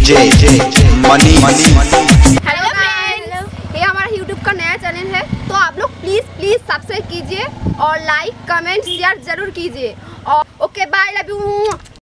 DJ money. Hello friends, ये हमारा YouTube का नया चैनल है, तो आप लोग प्लीज सब्सक्राइब कीजिए और लाइक कमेंट शेयर जरूर कीजिए। और ओके बाय, लव यू।